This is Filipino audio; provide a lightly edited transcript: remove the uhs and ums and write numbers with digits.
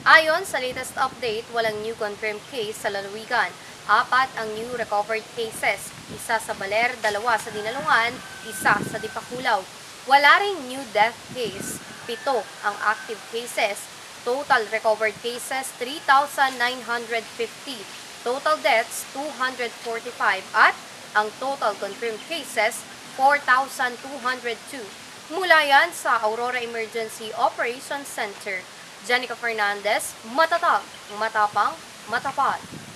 Ayon sa latest update, walang new confirmed case sa lalawigan. 4 ang new recovered cases, isa sa Baler, 2 sa Dinalungan, isa sa Dipakulaw. Wala ring new death case, 7 ang active cases. Total recovered cases, 3,950. Total deaths, 245 at ang total confirmed cases, 4,202. Mula yan sa Aurora Emergency Operations Center. Janica Fernandez, matatag, matapang, matapad.